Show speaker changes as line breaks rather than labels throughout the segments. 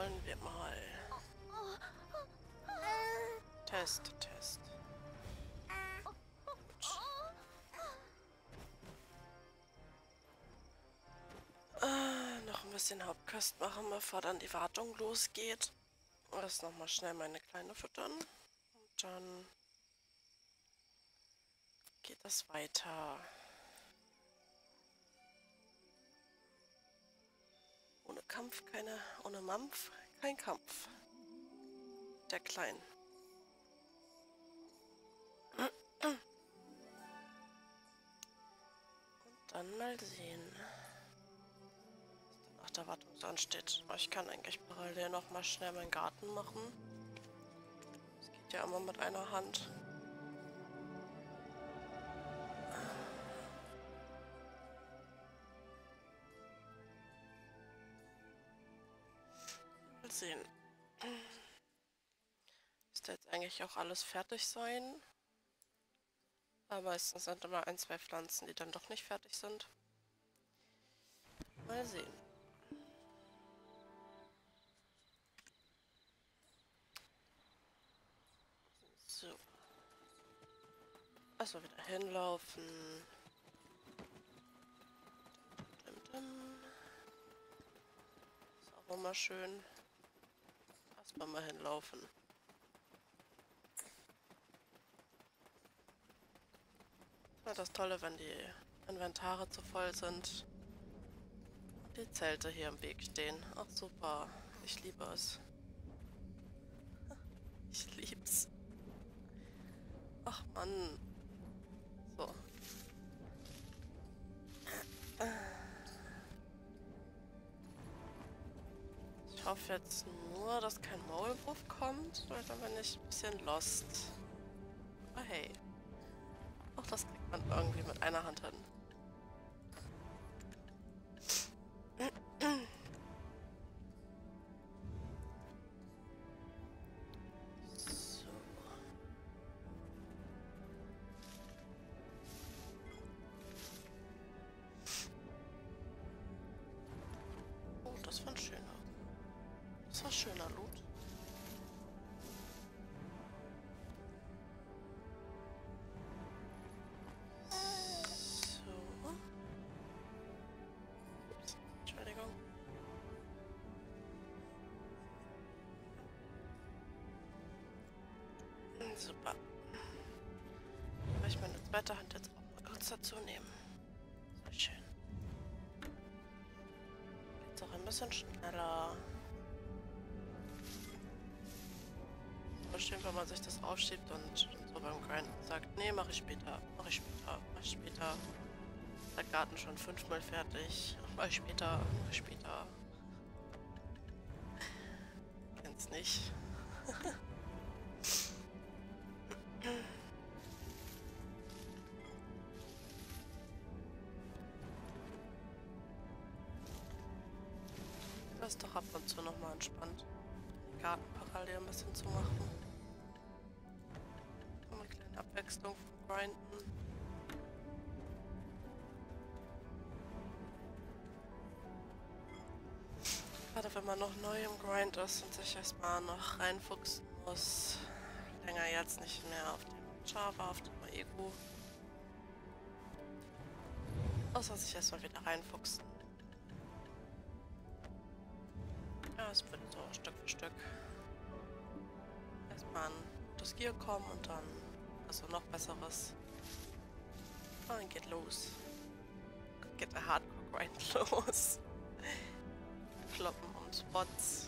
wollen wir mal. Test, Test. Noch ein bisschen Hauptkost machen, bevor dann die Wartung losgeht. Erst nochmal schnell meine Kleine füttern. Und dann geht es weiter. Ohne Kampf keine, ohne Mampf kein Kampf. Der Kleinen. Und dann mal sehen, was dann nach der Wartung so ansteht. Ich kann eigentlich parallel noch mal schnell meinen Garten machen. Das geht ja immer mit einer Hand. Mal sehen. Müsste jetzt eigentlich auch alles fertig sein. Aber meistens sind immer ein, zwei Pflanzen, die dann doch nicht fertig sind. Mal sehen. So. Also wieder hinlaufen. Ist auch immer schön. Erstmal mal hinlaufen. Ja, das Tolle, wenn die Inventare zu voll sind. Die Zelte hier im Weg stehen. Ach super. Ich liebe es. Ich lieb's. Ach Mann. So. Ich hoffe jetzt nur, dass kein Maulwurf kommt, weil dann bin ich ein bisschen lost. Aber hey. Auch das kriegt man irgendwie mit einer Hand hin. So. Oh, das war ein schöner. Das war schöner Loot. So. Ups, Entschuldigung. Super. Soll ich meine zweite Hand jetzt auch mal kurz dazu nehmen? Sehr schön. Geht's auch ein bisschen schneller. Aber schön, wenn man sich das aufschiebt und so beim Grinden sagt, nee, mach ich später, mach ich später, mach ich später. Der Garten schon 5-mal fertig. Mach ich später, mach ich später. Kenn's nicht. Das ist doch ab und zu nochmal entspannt, den Garten parallel ein bisschen zu machen. Eine kleine Abwechslung vom Grinden. Gerade wenn man noch neu im Grind ist und sich erstmal noch reinfuchsen muss. Länger jetzt nicht mehr auf dem Java, auf dem Ego. Außer sich erstmal wieder reinfuchsen. Ja, es wird so Stück für Stück. Erstmal ein gutes Gear kommen und dann also noch besseres. Und dann geht los. Geht der Hardcore-Grind los. Kloppen und Spots.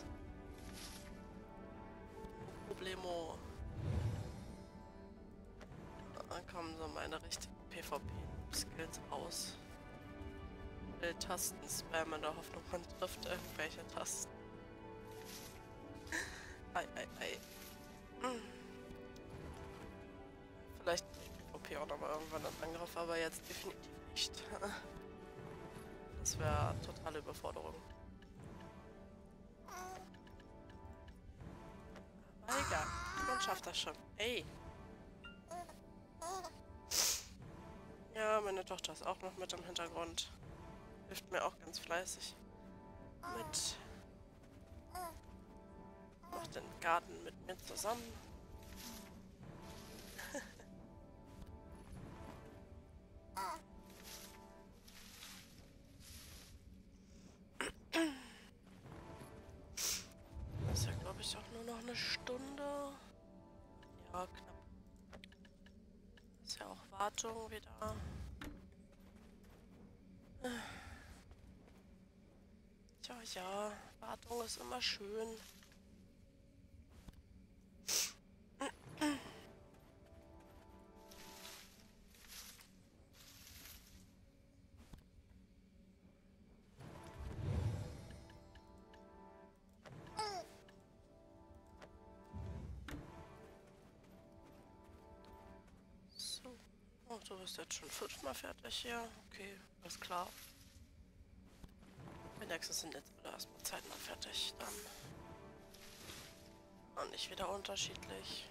Problemo. Dann kommen so meine richtigen PvP-Skills raus. Tasten spam in der Hoffnung, man trifft irgendwelche Tasten. Ei, ei, ei. Vielleicht PvP auch nochmal irgendwann im Angriff, aber jetzt definitiv nicht. Das wäre totale Überforderung. Aber egal, man schafft das schon. Ey! Ja, meine Tochter ist auch noch mit im Hintergrund. Hilft mir auch ganz fleißig mit. Mach den Garten mit mir zusammen. Das ist ja, glaube ich, auch nur noch eine Stunde. Ja, knapp. Ist ja auch Wartung wieder. Tja, ja, Wartung ist immer schön. So. Oh, du bist jetzt schon 5-mal fertig hier. Okay, alles klar. Die nächsten sind jetzt alle erstmal zeitnah fertig. Dann. Und nicht wieder unterschiedlich.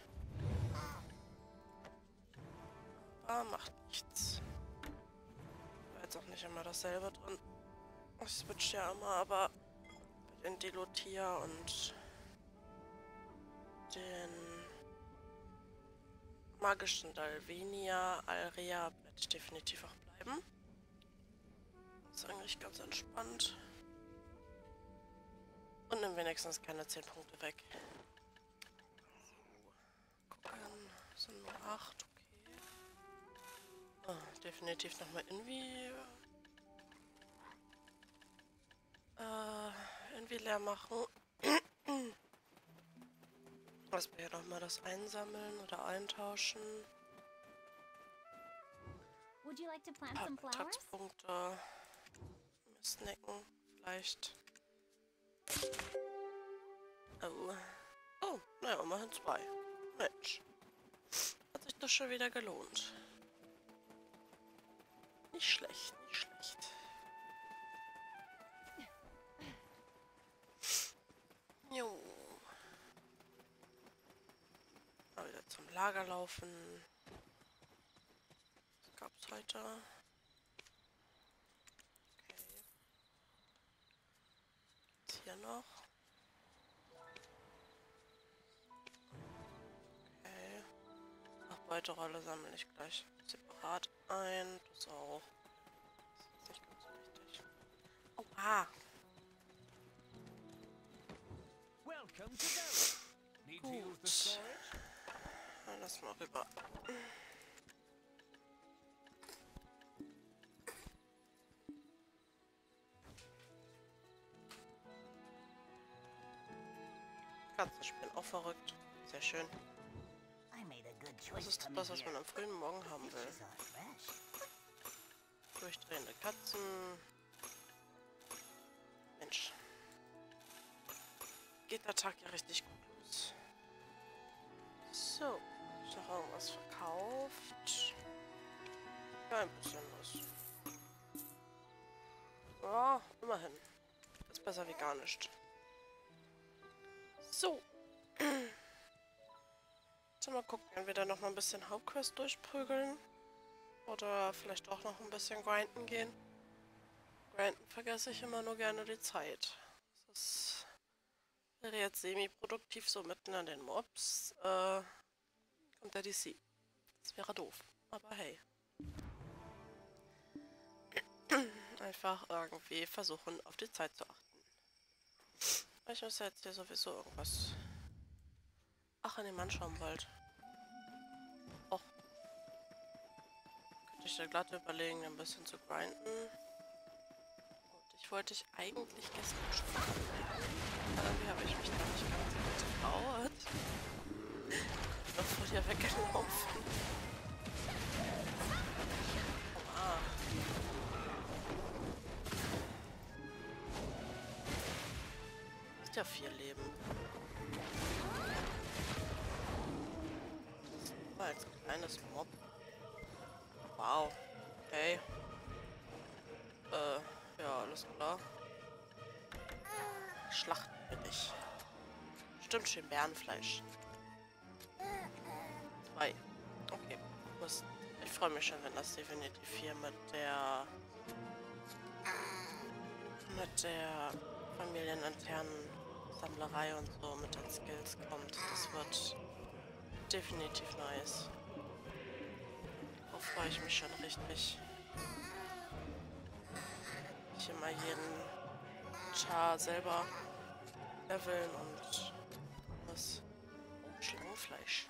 Aber macht nichts. War jetzt auch nicht immer dasselbe drin. Ich switch ja immer, aber den Delotier und den magischen Dalvenia Alrea werde ich definitiv auch bleiben. Ist eigentlich ganz entspannt. Und nimm wenigstens keine 10 Punkte weg. So, gucken. Sind nur 8, okay. Oh, definitiv nochmal irgendwie leer machen. Was wir hier nochmal das einsammeln oder eintauschen.
Would you like to plant some flowers?
Kontaktpunkte. Snacken, vielleicht. Oh. Oh, naja, immerhin 2. Mensch. Hat sich das schon wieder gelohnt. Nicht schlecht, nicht schlecht. Jo. Mal wieder zum Lager laufen. Was gab's heute? Okay. Was hier noch? Okay. Ach, Beuterolle sammle ich gleich separat ein. Das auch. Das ist nicht ganz so wichtig. Oha! Gut. Dann lass mal rüber. Katzen spielen auch verrückt. Sehr schön. Das ist das, was man am frühen Morgen haben will. Durchdrehende Katzen. Mensch. Geht der Tag ja richtig gut los. So. Ist noch irgendwas verkauft? Ja, ein bisschen was. Ja, immerhin. Ist besser wie gar nicht. So. Jetzt mal gucken, entweder noch mal ein bisschen Hauptquest durchprügeln. Oder vielleicht auch noch ein bisschen grinden gehen. Grinden vergesse ich immer nur gerne die Zeit. Das wäre jetzt semi-produktiv, so mitten an den Mobs. Kommt der DC. Das wäre doof. Aber hey. Einfach irgendwie versuchen, auf die Zeit zu achten. Ich muss jetzt hier sowieso irgendwas... Ach, in den Mannschaumwald. Och. Könnte ich da glatt überlegen, ein bisschen zu grinden. Und ich wollte dich eigentlich gestern schon machen. Irgendwie habe ich mich da nicht ganz getraut. Noch vor dir weggelaufen. Oha. Ist ja 4 Leben. Das war als kleines Mob. Wow. Okay. Ja, alles klar. Schlachten wir nicht. Stimmt schön, Bärenfleisch. 2. Okay. Ich freue mich schon, wenn das definitiv hier mit der familieninternen Sammlerei und so mit den Skills kommt. Das wird definitiv nice. Darauf freue ich mich schon richtig. Ich immer jeden Char selber leveln und was. Oh, Schlangenfleisch.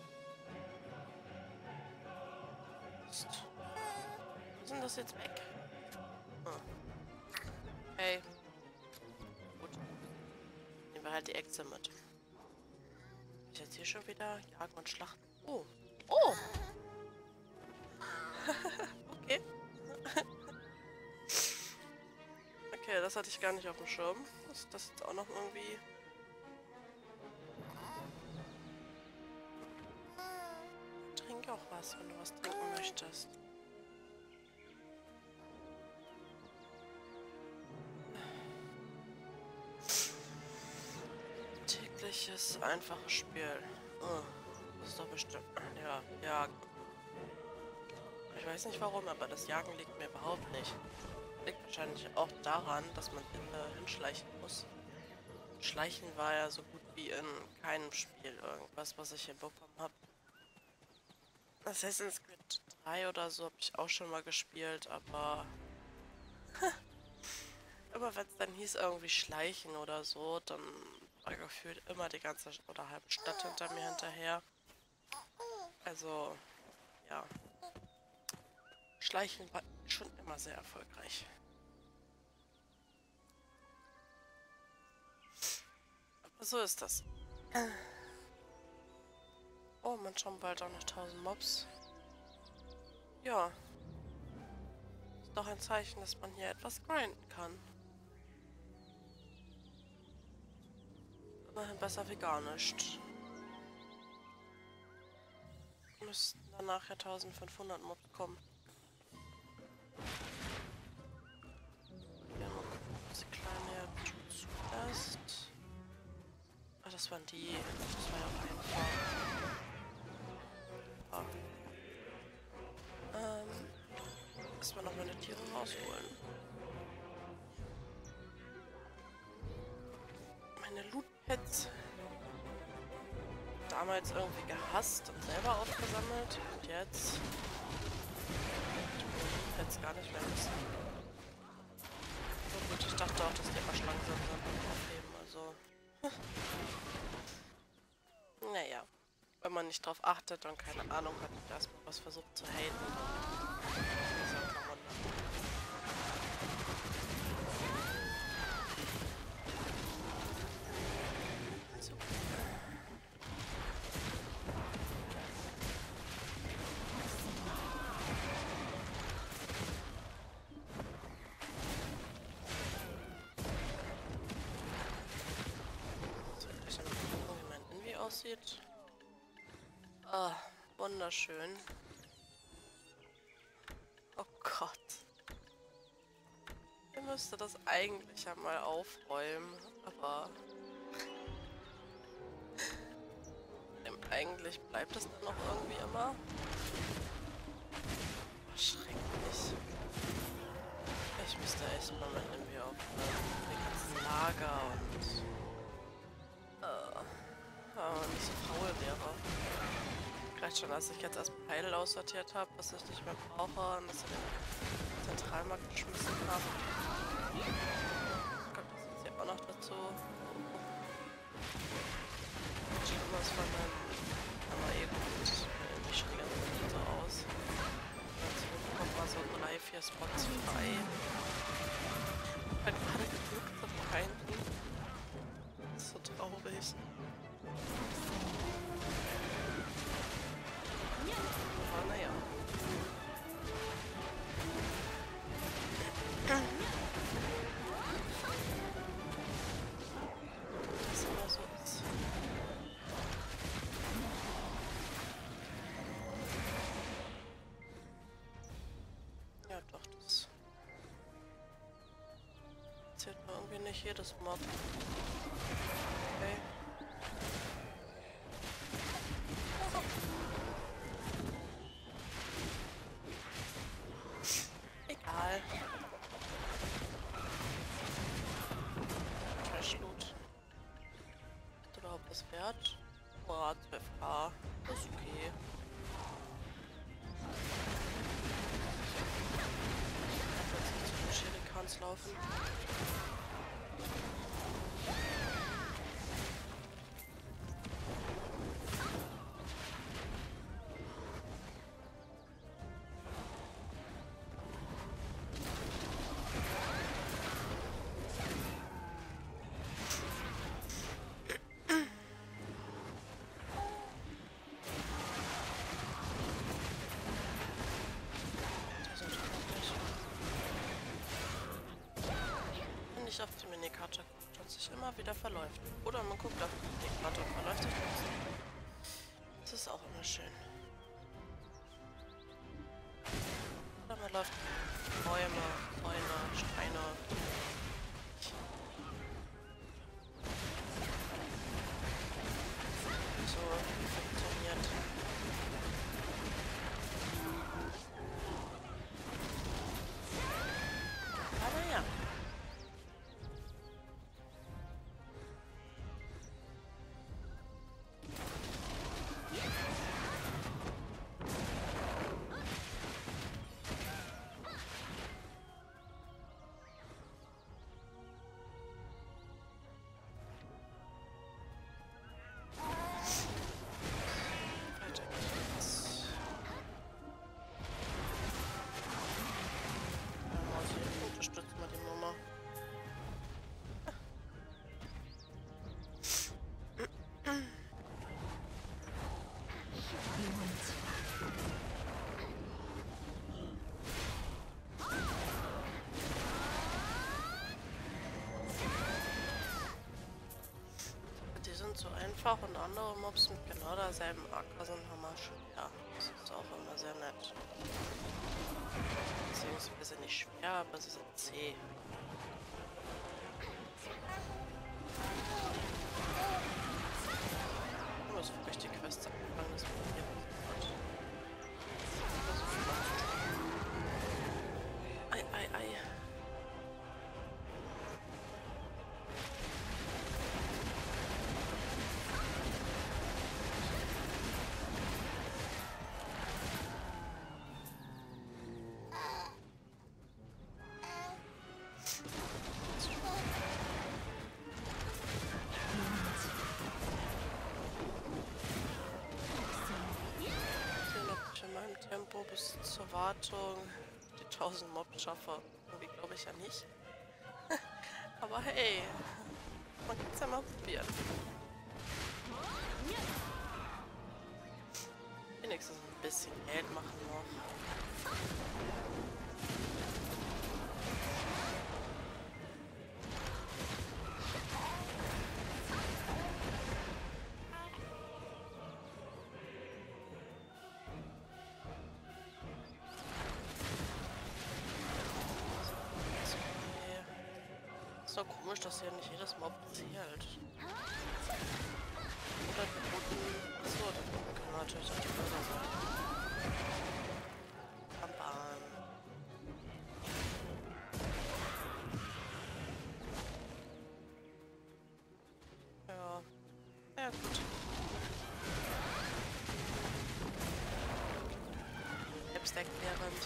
Mist. Wo sind das jetzt weg? Hm. Hey. Gut. Nehmen wir halt die Echse mit. Ich jetzt hier schon wieder jagen und schlachten. Oh. Oh! Okay. Okay, das hatte ich gar nicht auf dem Schirm. Dass das jetzt auch noch irgendwie... Trink auch was, wenn du was trinken möchtest. Tägliches, einfaches Spiel. Oh, das ist doch bestimmt... Ja, Jagen. Ich weiß nicht warum, aber das Jagen liegt mir überhaupt nicht. Liegt wahrscheinlich auch daran, dass man hinschleichen muss. Schleichen war ja so gut wie in keinem Spiel irgendwas, was ich hinbekommen habe. Assassin's Creed 3 oder so habe ich auch schon mal gespielt, aber... aber wenn es dann hieß irgendwie schleichen oder so, dann war gefühlt immer die ganze oder halbe Stadt hinter mir hinterher. Also, ja. Schleichen war schon immer sehr erfolgreich. Aber so ist das. Oh, man schon bald auch noch 1000 Mobs. Ja. Ist doch ein Zeichen, dass man hier etwas grinden kann. Immerhin besser wie gar nicht. Müssten dann nachher 1500 Mobs kommen. Ja, mal gucken, was die Kleine ja zulässt. Ah, das waren die. Das war ja auch einfach. Erstmal noch meine Tiere rausholen. Meine Loot-Pets. Damals irgendwie gehasst und selber aufgesammelt. Und jetzt... Pets gar nicht mehr müssen. So gut, ich dachte auch, dass die immer schlank sind und aufheben, also... Naja. Wenn man nicht drauf achtet und keine Ahnung hat und erstmal was versucht zu haten. Das ist einfach wunderbar. So. Soll ich mal gucken, wie mein Envy aussieht? Ah, wunderschön. Oh Gott. Ihr müsste das eigentlich ja mal aufräumen, aber... eigentlich bleibt es dann noch irgendwie immer. Schrecklich. Ich müsste echt mal mit irgendwie aufräumen. Die ganzen Lager und... wenn man nicht so faul wäre. Vielleicht schon, als ich jetzt erst Heil aussortiert habe, was ich nicht mehr brauche und das in den Zentralmarkt geschmissen habe. Kommt das jetzt hier auch noch dazu? Schlimmes von meinem... Aber eben, ich schaue die ganze Zeit so aus. Dazu kommt mal so 3-4 Spots frei. Ich bin gerade geglückt von Feinden. Das ist so traurig. Aber naja. Das immer so ist. Ja doch, das zählt mir irgendwie nicht jedes Mob. Okay. Egal. Trash Loot. Wert? Oh, 12k. Das ist okay. Ich werde jetzt zu den Shurikens laufen. Nicht auf die Minikarte guckt und sich immer wieder verläuft. Oder man guckt auf die Minikarte und verläuft sich trotzdem. Das ist auch immer schön. Oder man läuft Bäume, Zäune, Steine. So funktioniert. Aber ja. Unterstützen wir die Mama. Die sind so einfach und andere Mobs mit genau derselben Acker sind hammerschwer. Das ist auch immer sehr nett. Beziehungsweise nicht schwer, aber sie sind zäh. Ich muss wirklich die Quest anfangen, das wird hier gut. Ei, ei, ei. Tempo bis zur Wartung die 1000 Mobs schaffe. Irgendwie glaube ich ja nicht. Aber hey, man kann es ja mal probieren. Wenigstens ein bisschen Geld machen noch. Ist doch komisch, dass hier nicht jedes Mob zählt. Oder die Roten. Achso, die Roten können natürlich auch die Böse sein. Bam, bam. Ja. Ja, gut. Selbsterklärend.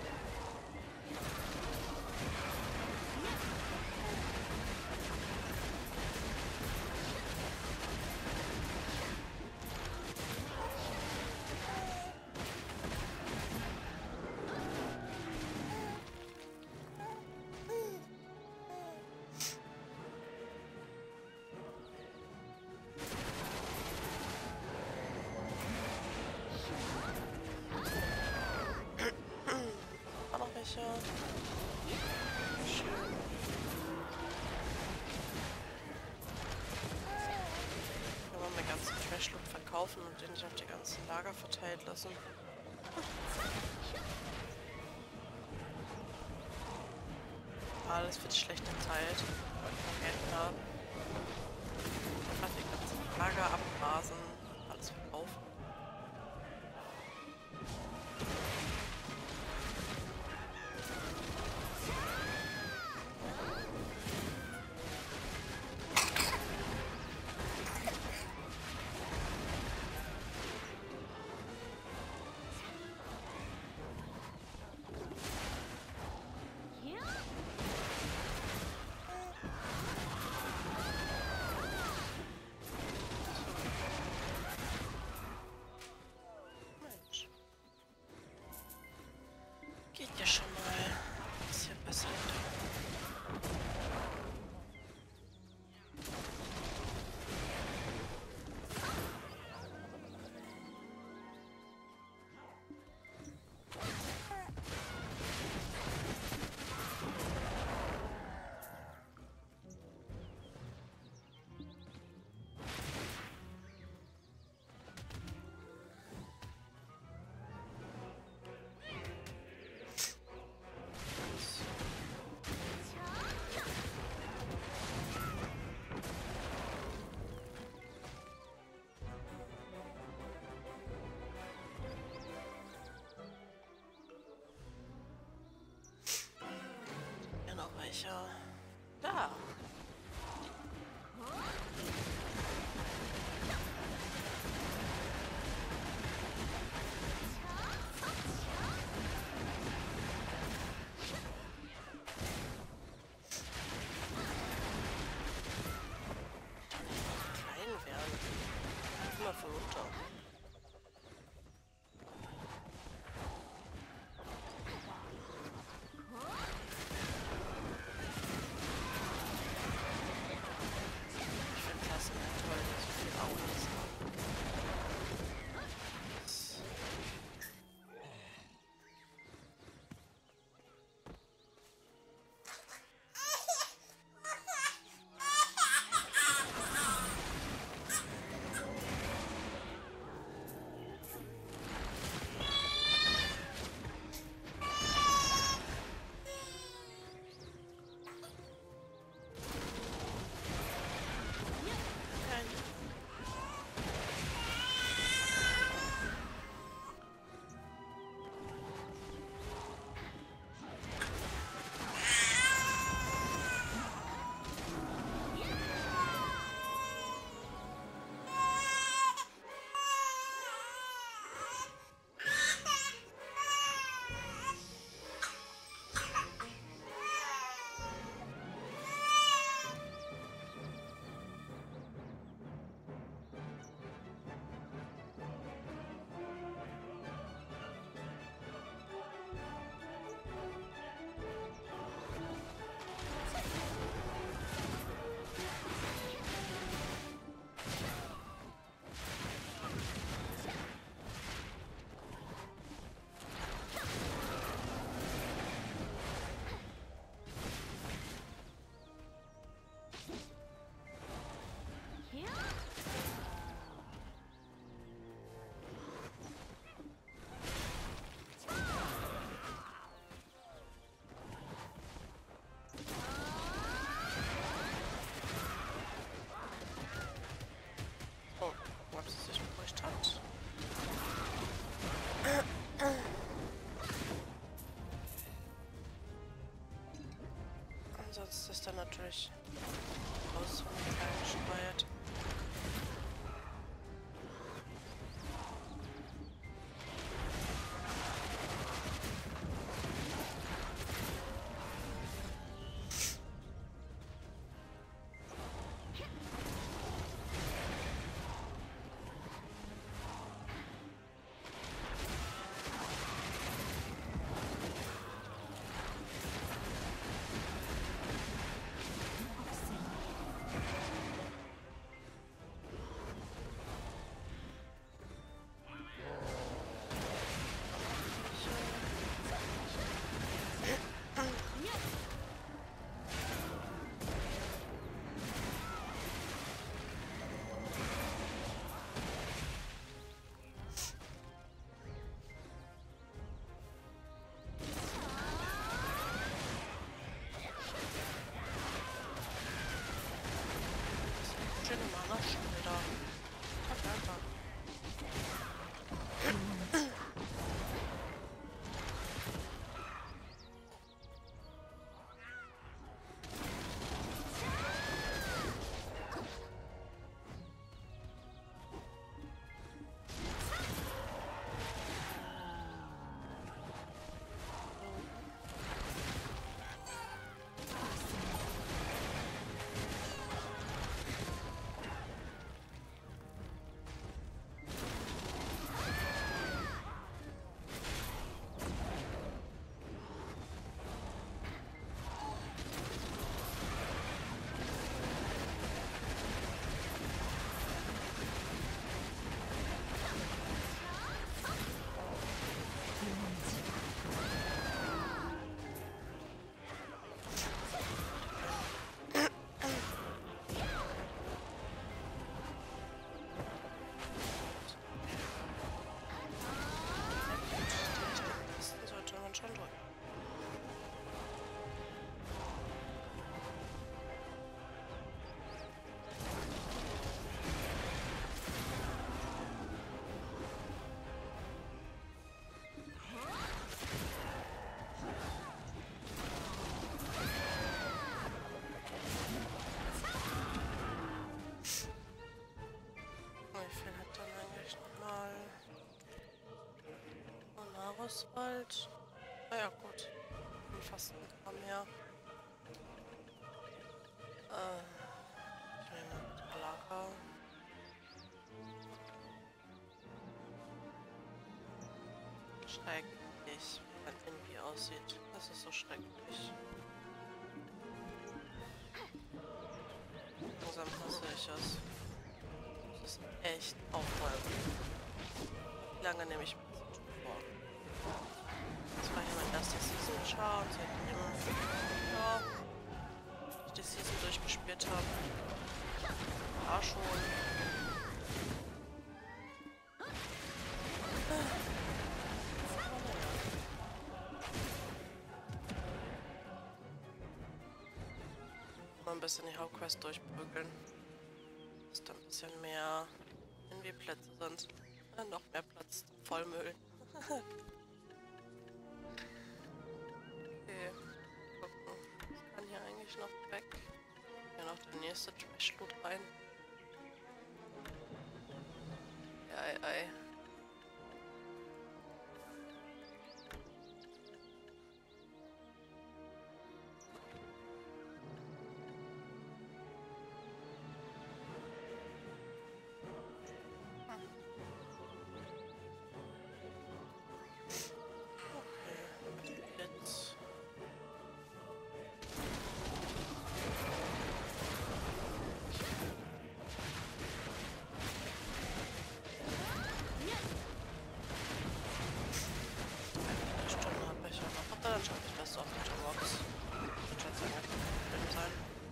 Schön. Kann man den ganzen Trash-Loot verkaufen und den nicht auf die ganzen Lager verteilt lassen. Alles wird schlecht verteilt. Geld haben. Einfach die ganzen Lager abgrasen. Alles verkaufen. Viecher. Da. Klein werden. Immer von runter. Ansonsten ist dann natürlich raus von dem kleinen Schweiert. Auswald. Na ja, gut. Fast ein paar mehr. Lager. Schrecklich, wie das irgendwie aussieht. Das ist so schrecklich. Langsam hasse ich es. Das ist echt aufräumen. Wie lange nehme ich mir das vor? Das war hier mein erster Season-Char und seitdem, ja, ich die Season durchgespielt habe, war schon. Mal ein bisschen die Hauptquest durchprügeln. Dass da ein bisschen mehr irgendwie Plätze sind. Noch mehr Platz zum Vollmüll. Okay. Gucken. Ich kann hier eigentlich noch weg. Hier noch der nächste Trash-Loot rein. Ei. Dann schreibe ich das auf die Box. Wird schon sehr nett sein.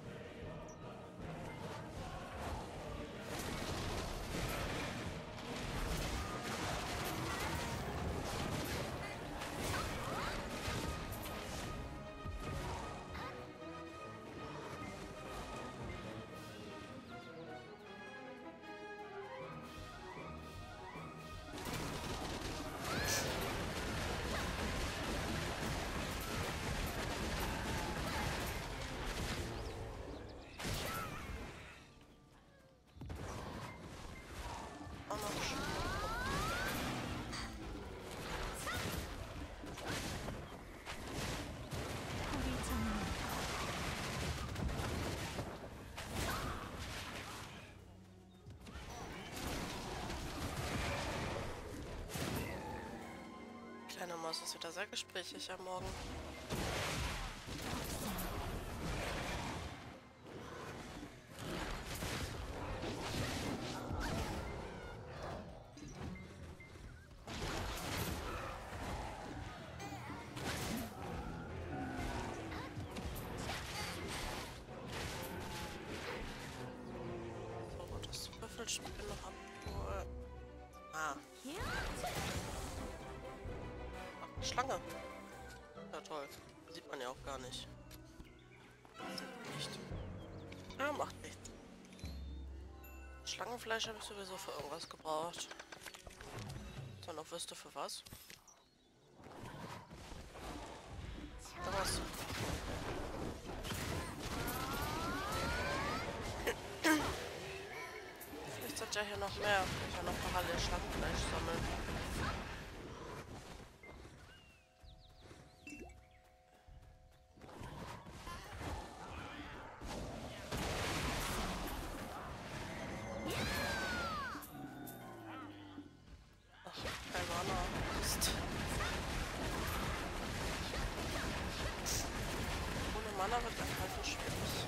Kleine Maus ist wieder sehr gesprächig am Morgen. So, das Würfelspiel noch am... Ah. Schlange. Ja, toll. Sieht man ja auch gar nicht. Nicht. Ja, macht nichts. Schlangenfleisch habe ich sowieso für irgendwas gebraucht. Dann auch wüsste für was. Was? Vielleicht sind ja hier noch mehr. Ich kann ja noch parallel Schlangenfleisch sammeln. Mana wird einfach so schwierig.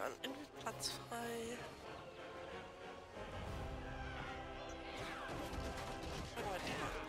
wieder einen Platz frei. Bringen wir die mal.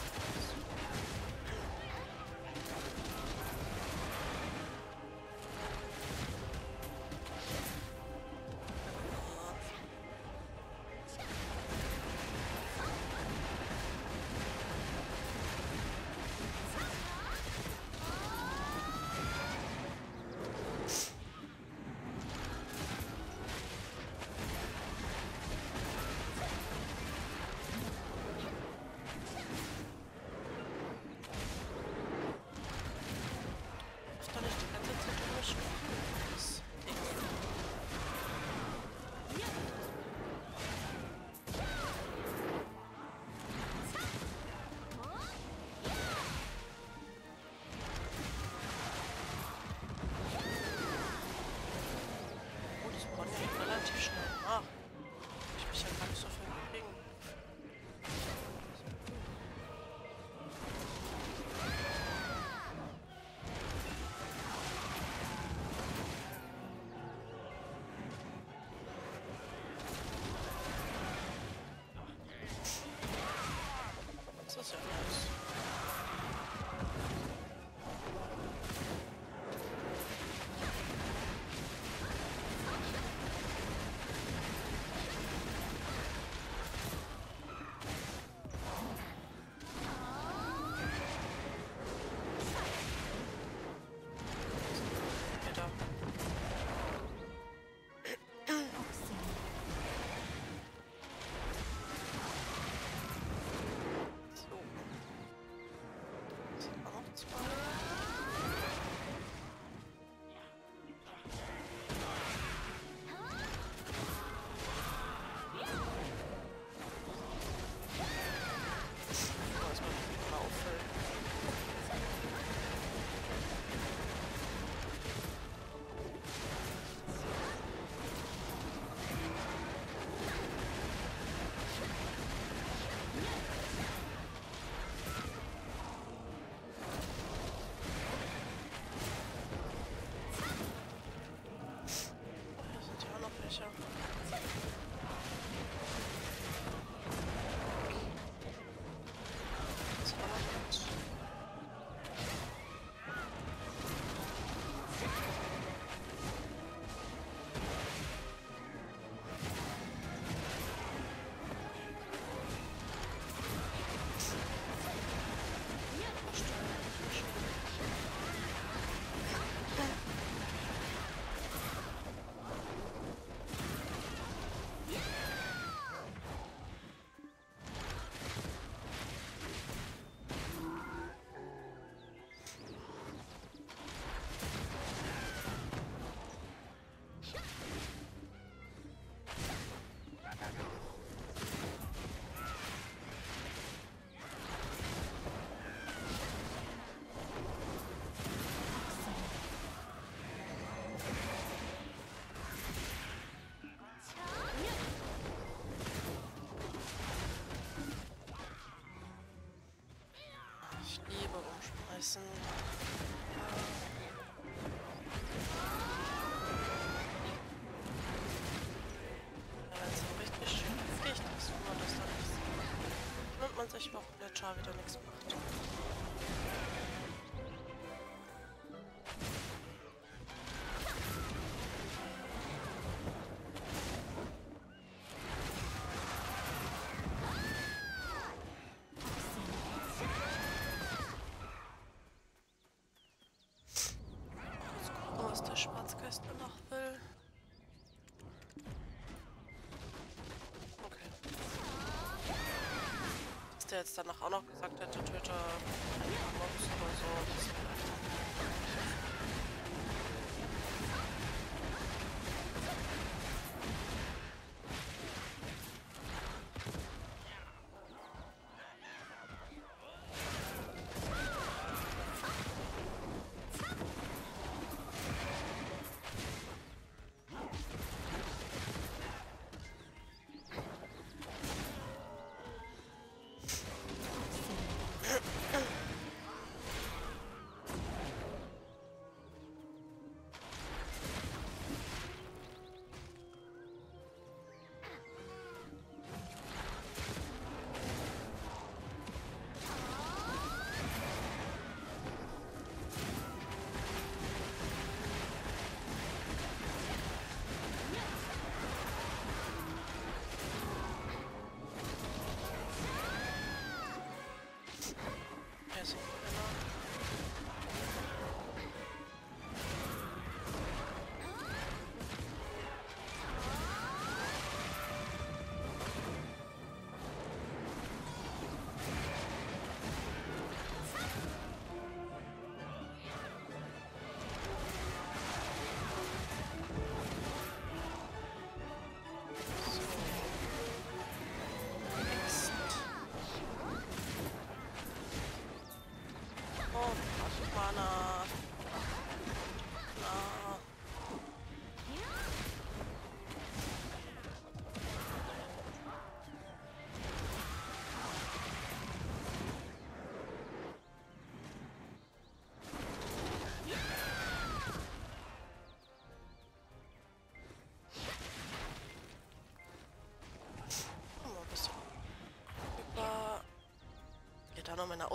Das ist ja nice. Umschmeißen. Ja, wenn es so richtig schön wichtig ist, wenn man das dann nicht nimmt man sich auch der Char wieder nichts macht. Was der Schwarzgeist noch will. Okay. Dass der jetzt danach auch noch gesagt hätte, töte ein paar Mobs oder so. Das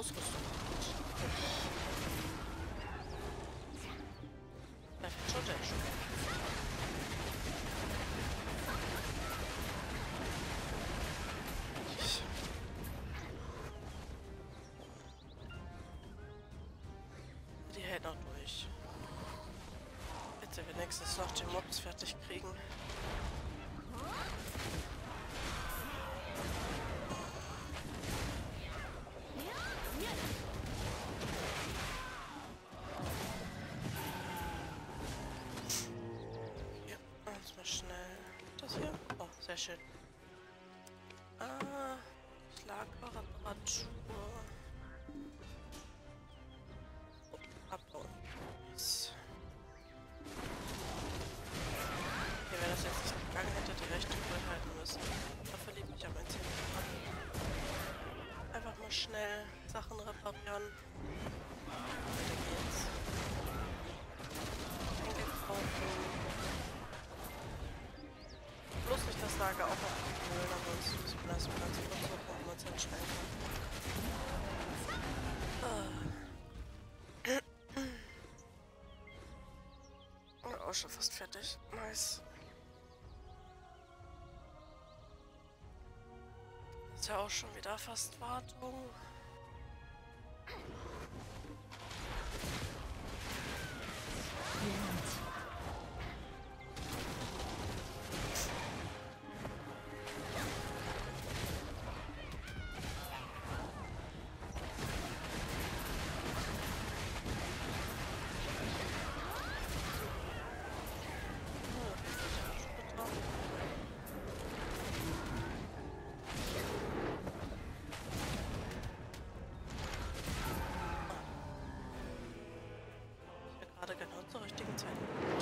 Ausrüstung. Da fehlt schon der Schuh. Die hält noch durch. Bitte wenigstens noch die Mobs fertig kriegen. Sehr schön. Schlagreparatur. Abbauen. Yes. Okay, wenn das jetzt nicht gegangen hätte, die rechte halten müssen. Da verliebe ich aber ein Ziel dran. Einfach mal schnell Sachen reparieren. Weiter geht's. Eingekaufen. Bloß nicht das Lager auch noch abholen, aber sonst müssen wir das Platz versuchen, ob man es entscheiden kann. Auch schon fast fertig. Nice. Ist ja auch schon wieder fast Wartung. Genau zur richtigen Zeit.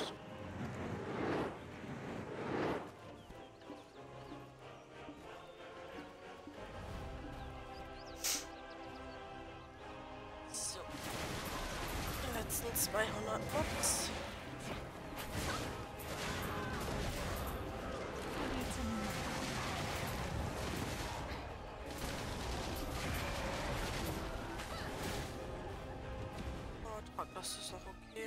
So. Die letzten 200 Mobs. Oh, Traglast ist noch okay.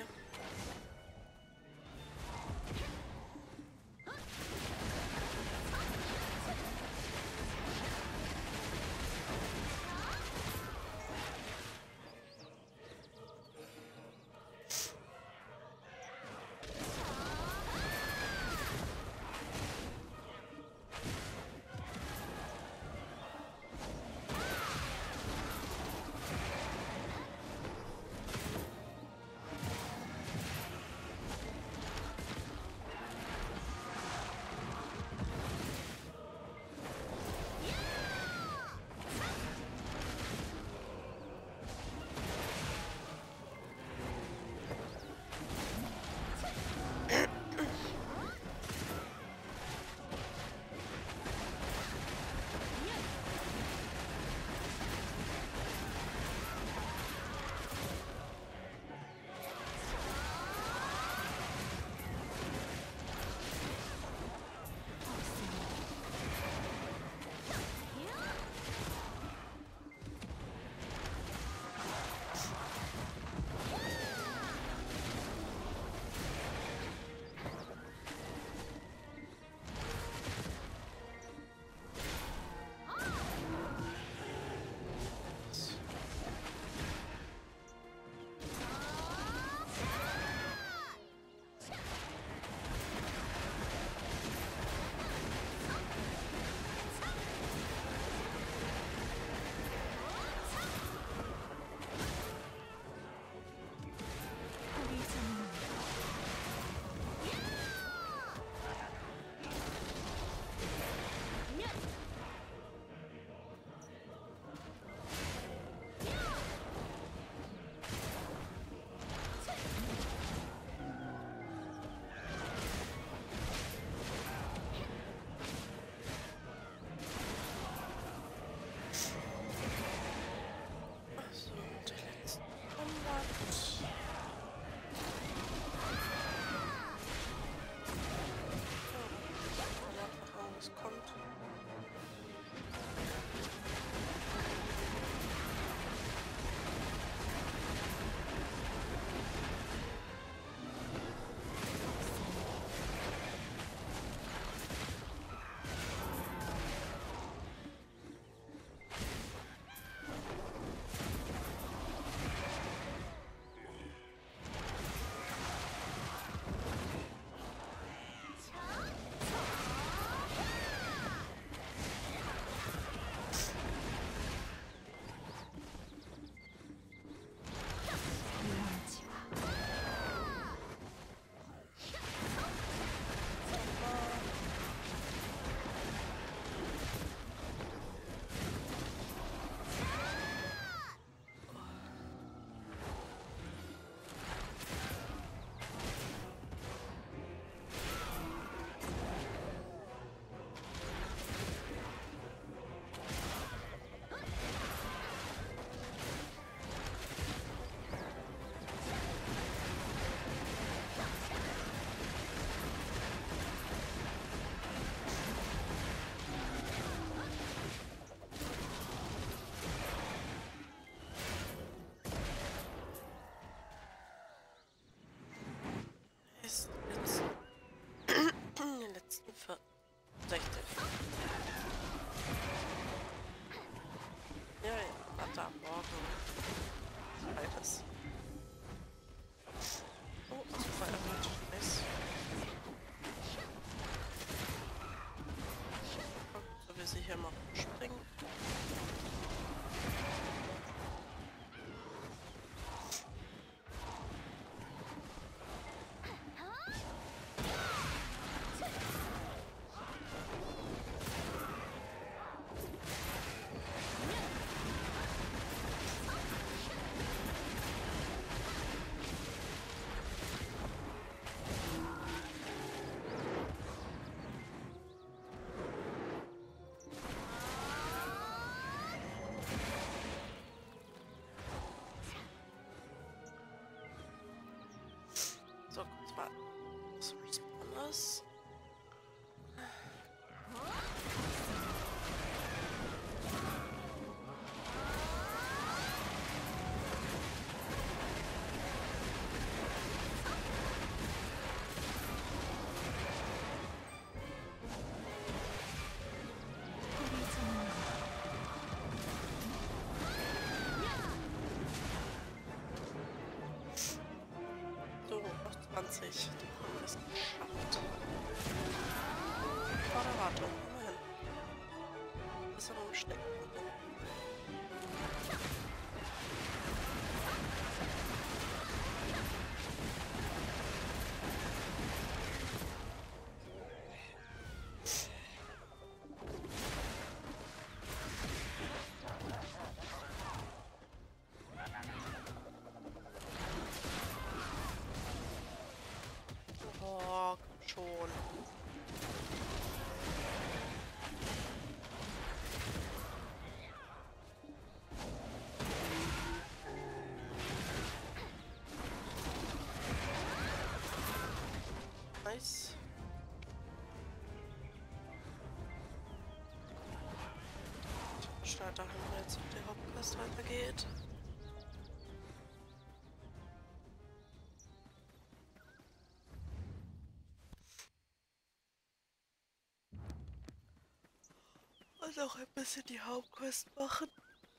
60. Ja, ja, warte ab morgen. Beides. Oh, also Feuerwehr. Nice. So wie sie hier mal springen. So, kurz warten. Was respawn ist. So, noch 20. Die haben wir es geschafft. Vor der Wartung. Immerhin. Das ist aber ein Schnecken. Oh, komm schon. Nice. Schnell dahin, wenn jetzt auf die Hauptquest weitergeht. Und auch ein bisschen die Hauptquest machen.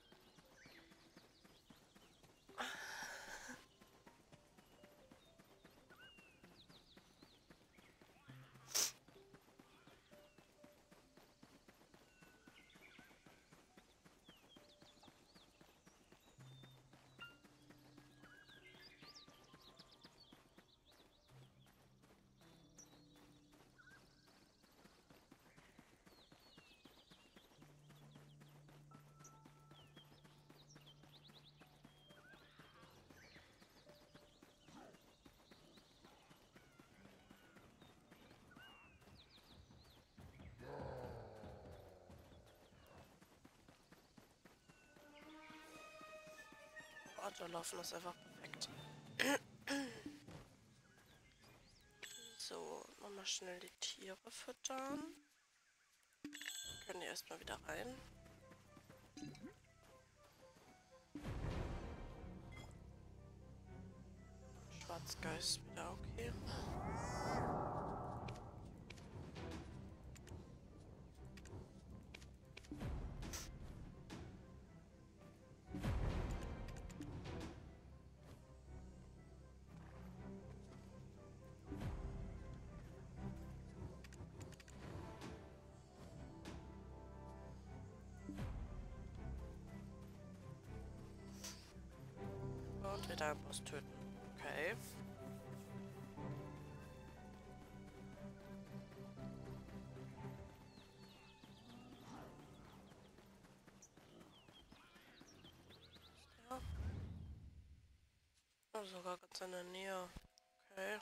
Laufen ist einfach perfekt. So, nochmal schnell die Tiere füttern. Können die erstmal wieder rein. Schwarzgeist wieder okay. Und wieder einen Boss töten. Okay. Ja. Oh, sogar ganz in der Nähe. Okay.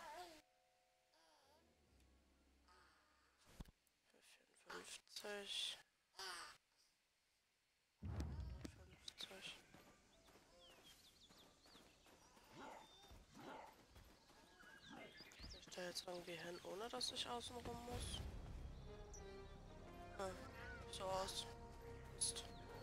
Für 54. 50. Ich da jetzt irgendwie hin, ohne dass ich außen rum muss? Hm. So aus. Mist.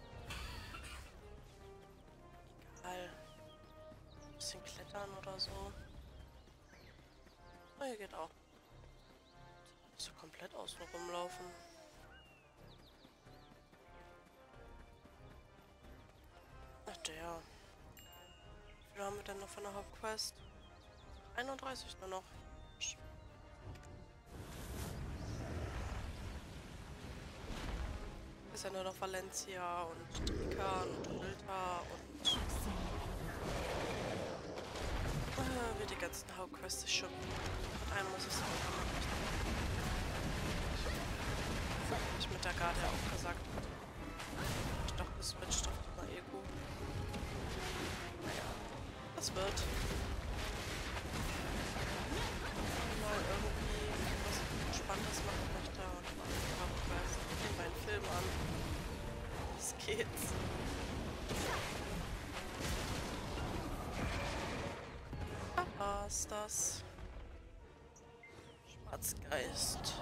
Egal. Ein bisschen klettern oder so. Oh, hier geht auch. So komplett außen rumlaufen. der. Wie viel haben wir denn noch von der Hauptquest? 31 nur noch. Ist ja nur noch Valencia und Trikan und Ulta und wie die ganzen Hauptquests schon. Von einem muss ich sagen, hab ich mit der Garde auch gesagt. Ich doch geswitcht auf die Maego. Naja, das wird. Mal irgendwie was Spannendes machen möchte und mal die Hauptquest. Nehmen wir einen Film an. Los geht's. Da war's das. Schwarzgeist.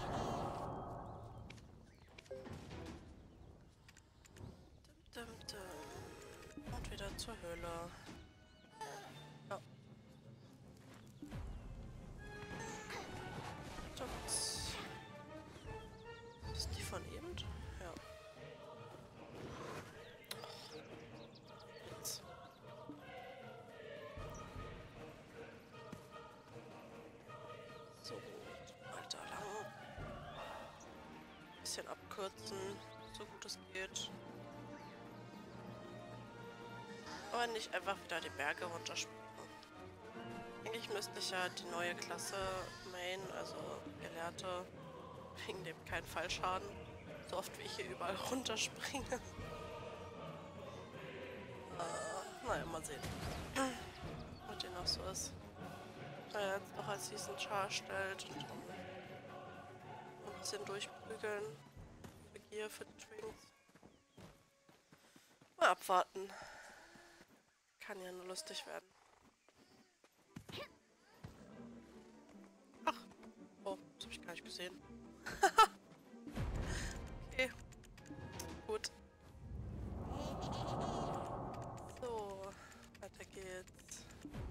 Dum, dum, dum. Und wieder zur Höhle. Ja. Ist die von eben? Ja. Jetzt. So, Alter, lang. Bisschen abkürzen, so gut es geht. Aber nicht einfach wieder die Berge runterspringen. Eigentlich müsste ich ja die neue Klasse Main, also Gelehrte, wegen dem kein Fallschaden, so oft wie ich hier überall runterspringe. Naja, mal sehen, was den noch so ist. Wenn er jetzt noch als Season Char stellt und ein bisschen durchprügeln. Für Gear, für die Twinks. Mal abwarten. Kann ja nur lustig werden. Ach, oh, das habe ich gar nicht gesehen. Okay, gut. So, weiter geht's.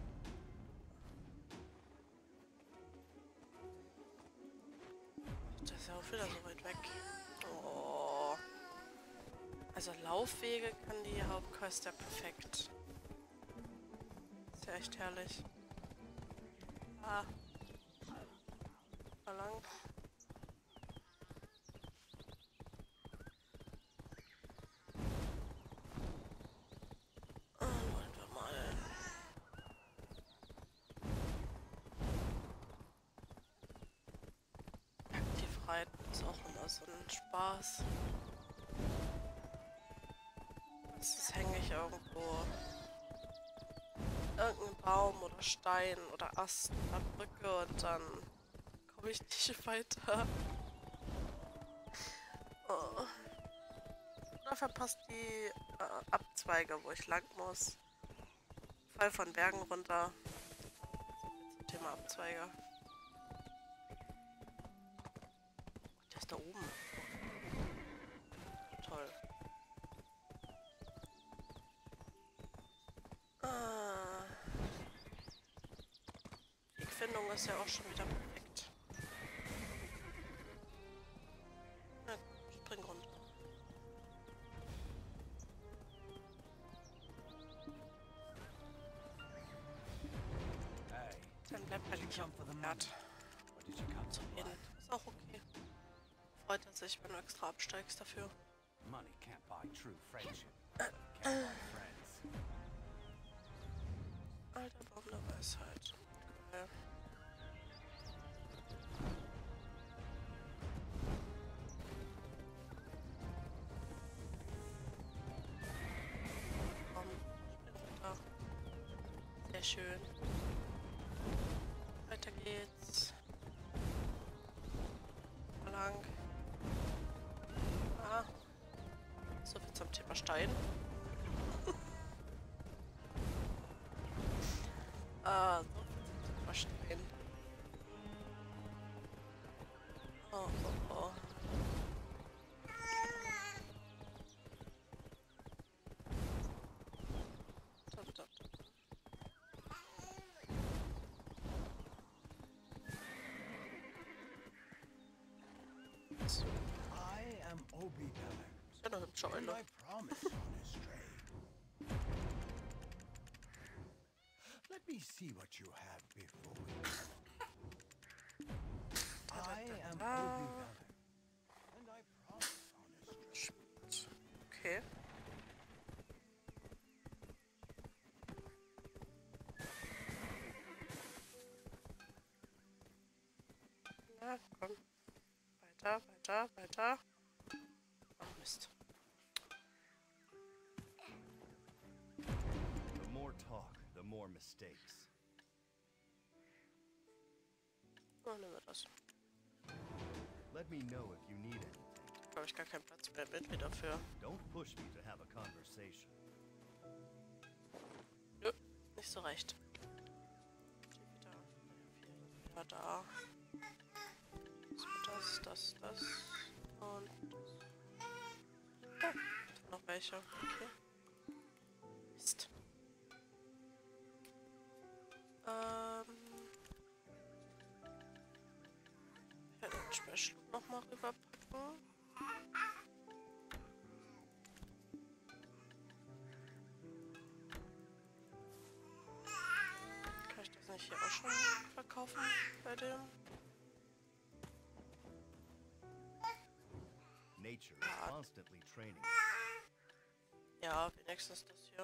Das ist ja auch wieder so weit weg. Oh. Also Laufwege kann die Hauptquest ja perfekt. Ist ja echt herrlich. Ah. Mal lang. Wollen wir mal. Aktiv reiten ist auch immer so ein Spaß. Meistens hänge ich irgendwo. Irgendein Baum oder Stein oder Ast oder Brücke und dann komme ich nicht weiter. Oh. Oder verpasst die Abzweige, wo ich lang muss. Fall von Bergen runter. Zum Thema Abzweige. Der ist da oben. Toll. Wegfindung ist ja auch schon wieder perfekt. Na gut, spring runter. Dann bleibt halt nicht auf dem Pferd zu reden. Ist auch okay. Freut er sich, wenn du extra absteigst dafür.
Money can't buy true friendship. Can't buy friends.
Alter Baum der Weisheit. Geil. Komm, spring runter. Sehr schön. Weiter geht's. Lang. Ah. So viel zum Thema Stein. So viel zum Thema Stein. Oh, oh, oh. Dum, dum, dum.
I am Obi Bellers,
Ja, eine hübsche
and
Eule.
I promise on a stray. me see what you have before you. I am Obi Valor, and I promise honest.
Okay. Na, komm. Weiter, weiter, weiter. Ach, Mist.
The more talk, the more mistakes.
Oh, nehmen wir das.
Let me know if you need anything.
Habe ich gar keinen Platz mehr mit mir dafür.
Don't push me to have a conversation.
Nö, nicht so recht. Wieder da. Das. Und das. Oh, sind noch welche. Okay. Mist. Ich werde den Sperrschluck nochmal rüberpacken. Kann ich das nicht hier auch schon verkaufen bei dem?
Nature is constantly training.
Ja, wenigstens das hier.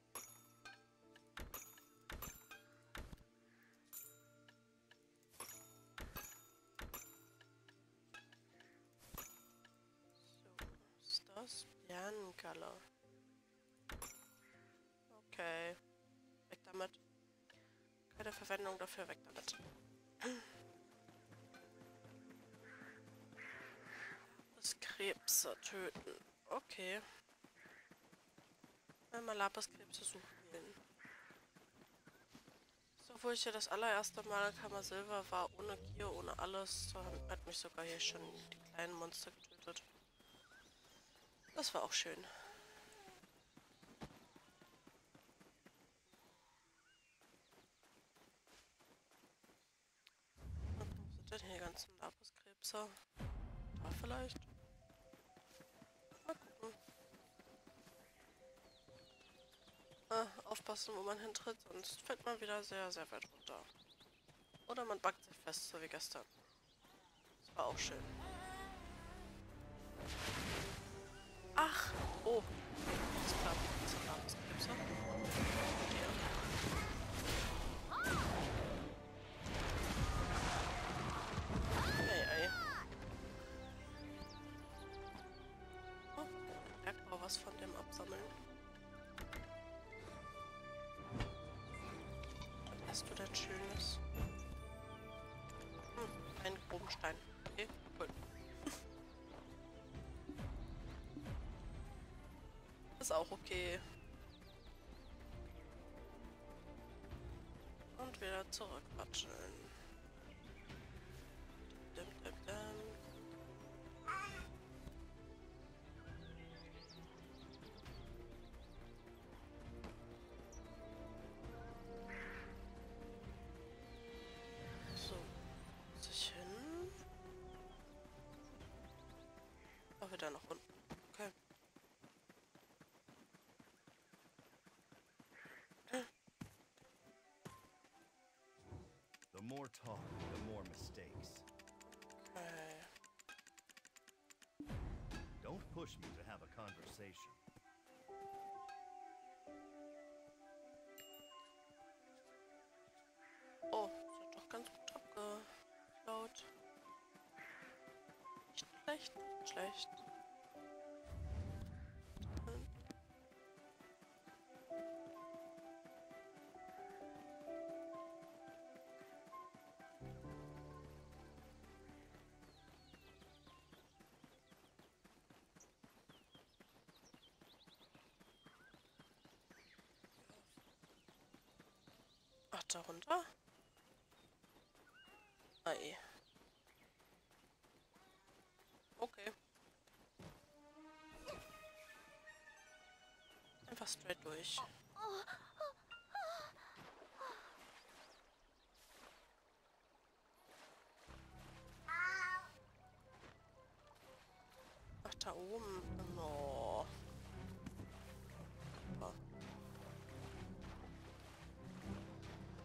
So, ist das? Bärengalle. Okay. Weg damit. Keine Verwendung dafür, weg damit. Lapiskrebse töten. Okay. Einmal Lapiskrebse suchen gehen. So, wo ich hier das allererste Mal Kammersilber war, ohne Gier, ohne alles, da hat mich sogar hier schon die kleinen Monster getötet. Das war auch schön. Wo sind denn hier die ganzen Lapiskrebse? Da vielleicht? Mal gucken. Aufpassen, wo man hintritt, sonst fällt man wieder sehr, sehr weit runter. Oder man backt sich fest, so wie gestern. Das war auch schön. Ach! Oh! Das ist klar. Das ist klar. Was gibt's da? Ei. Oh, Bergbau was von dem absammeln. Was hast du denn Schönes? Einen groben Stein. Okay, cool. Ist auch okay. Und wieder zurückwatscheln. Dim. So, sich hin. Oh, wieder nach unten. Okay.
The more talk, the more mistakes.
Okay.
Don't push me to have a conversation.
Oh, das hat doch ganz gut abgeklaut. Nicht schlecht, nicht schlecht. Ach, darunter? Ei. Okay. Einfach straight durch. Ach, da oben. No. Oh.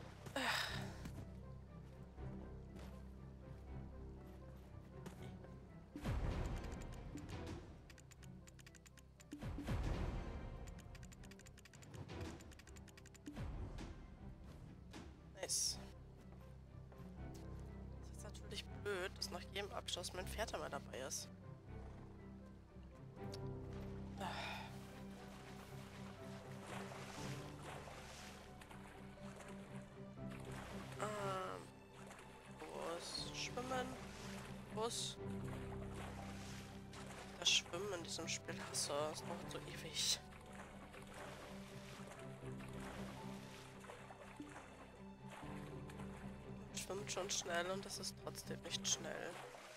Nice. Das ist jetzt natürlich blöd, dass nach jedem Abschluss mein Pferd immer dabei ist. Bus. Schwimmen. Bus. Das Schwimmen in diesem Spiel hasse. Das dauert so ewig. Schwimmt schon schnell und es ist trotzdem nicht schnell.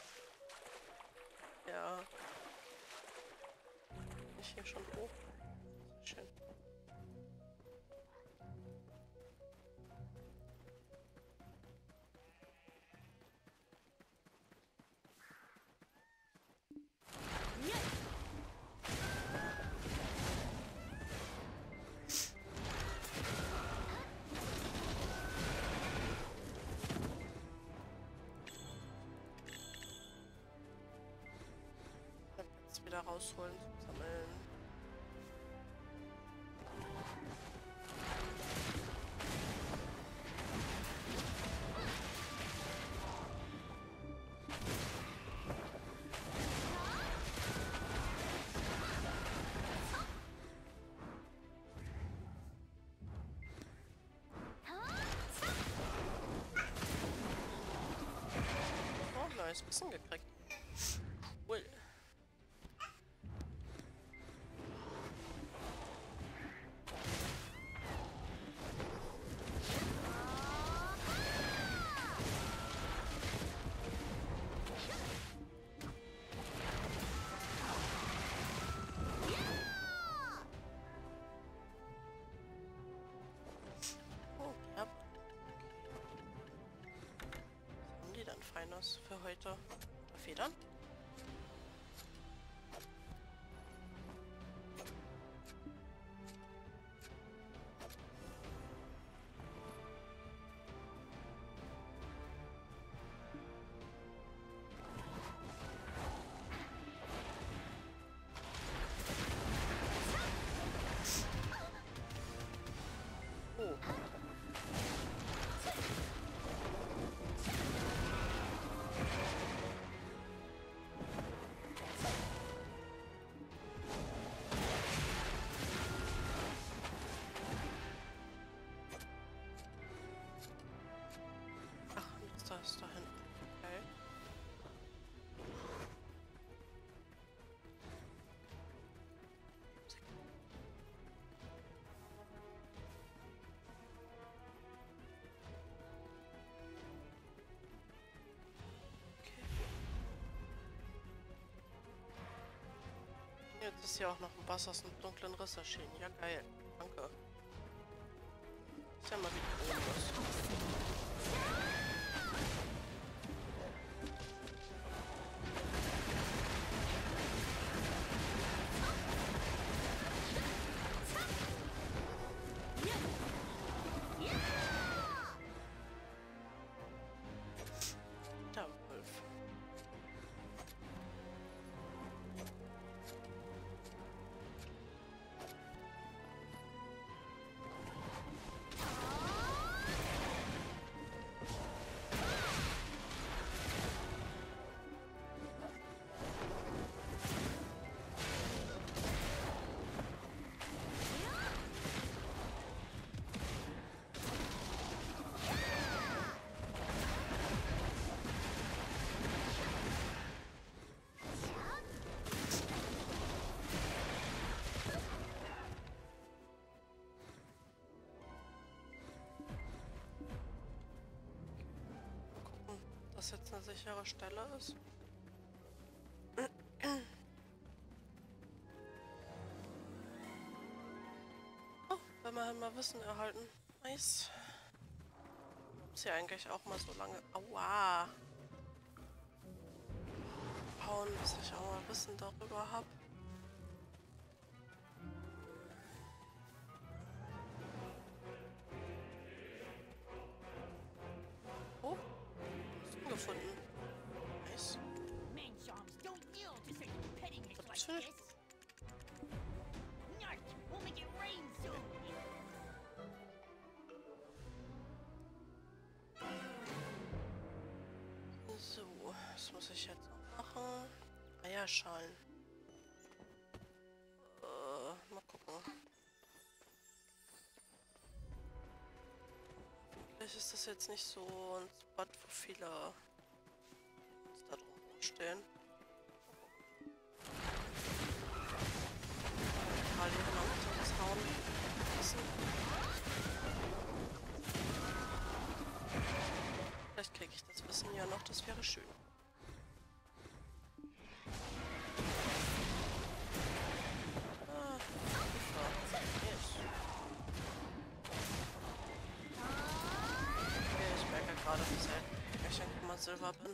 Ja. Bin ich hier schon hoch? Schön. Wieder rausholen, sammeln. Oh, neues Wissen gekriegt. Cool. Feines für heute. Federn. Oh. Das da hinten. Okay. Jetzt ist hier auch noch ein Bass aus einem dunklen Riss erschienen. Ja, geil. Danke. Ist ja mal wieder los. Das jetzt eine sichere Stelle ist. Oh, wenn wir mal Wissen erhalten. Nice. Ist ja eigentlich auch mal so lange. Aua. Hauen, bis ich auch mal Wissen darüber habe. Gefunden. Nice. Was für eine... Was muss ich jetzt noch machen? Eierschalen. Mal gucken. Vielleicht ist das jetzt nicht so ein Spot, wo viele uns da drum stehen. Parallel genau unter das Hauen wissen. Vielleicht kriege ich das Wissen ja noch, das wäre schön. Ich merke gerade, wie selten ich ein Komma Silber bin.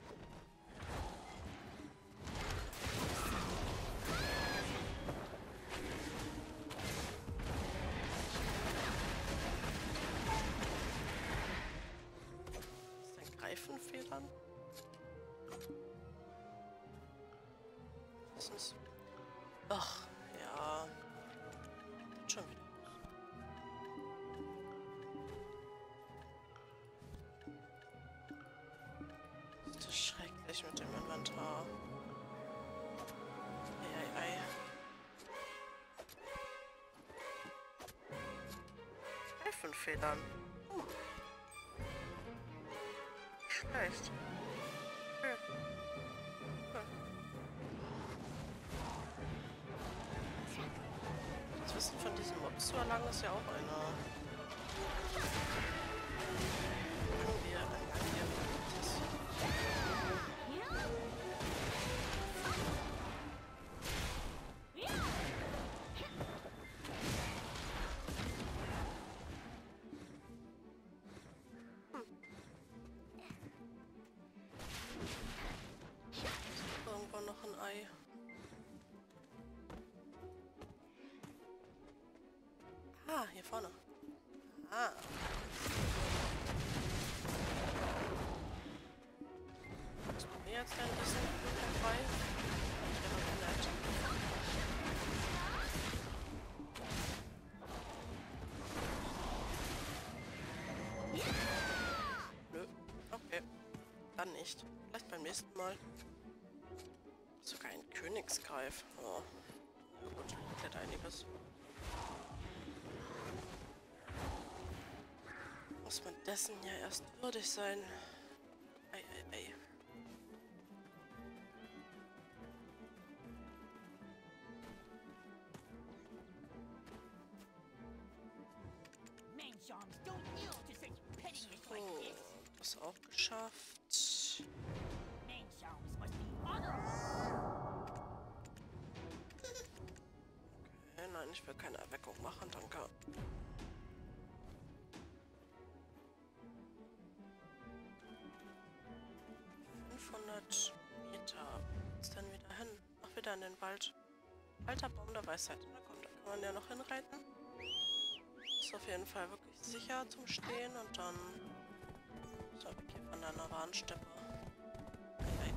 Ist ein Greifenfedern? Was ist? Ach, ja. Schon wieder. Das ist schrecklich mit dem Inventar. Ei. Greifenfedern. Schlecht. Okay. Das Wissen von diesen Mobs zu erlangen ist ja auch eine. Irgendwo noch ein Ei. Ah, hier vorne. Ah. Hast du mir jetzt ein bisschen dabei? Das wäre nett. Nö. Okay. Dann nicht. Vielleicht beim nächsten Mal. Sogar ein Königsgreif. Oh. Na gut, erklärt einiges. Muss man dessen ja erst würdig sein. Ei. So, das auch geschafft. Okay, nein, ich will keine Erweckung machen, danke. Meter. Wo ist denn wieder hin? Ach, wieder in den Wald. Alter Baum der Weisheit. Na komm, da kann man ja noch hinreiten. Ist auf jeden Fall wirklich sicher zum Stehen und dann so ab hier von der Naransteppe. Ei.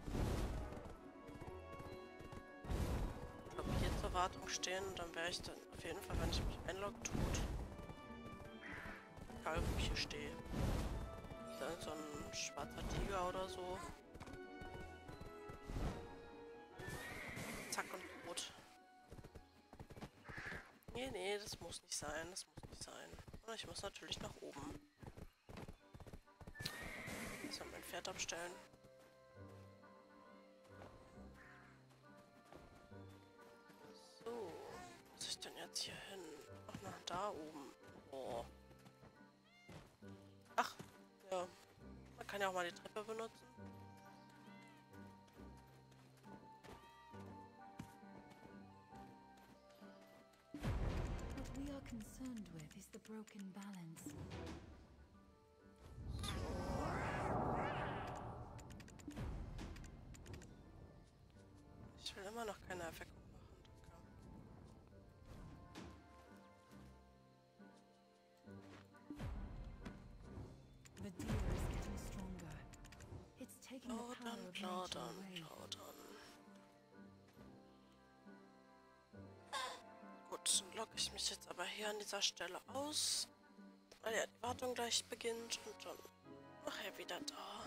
Ich glaube, hier zur Wartung stehen und dann wäre ich dann auf jeden Fall, wenn ich mich einlogge, tot. Egal, wo ich hier stehe. Dann so ein schwarzer Tiger oder so. Zack und tot. Nee, das muss nicht sein. Das muss nicht sein. Und ich muss natürlich nach oben. Ich soll mein Pferd abstellen. So. Wo muss ich denn jetzt hier hin? Ach, nach da oben. Oh. Ach, ja. Man kann ja auch mal die Treppe benutzen.
What we are concerned with is the broken balance.
Ich will immer noch keine Erweckung machen, danke.
The deer is getting stronger. It's taking the power of nature
Plaudern. Gut, dann logge ich mich jetzt aber hier an dieser Stelle aus, weil ja die Wartung gleich beginnt und dann nachher wieder da.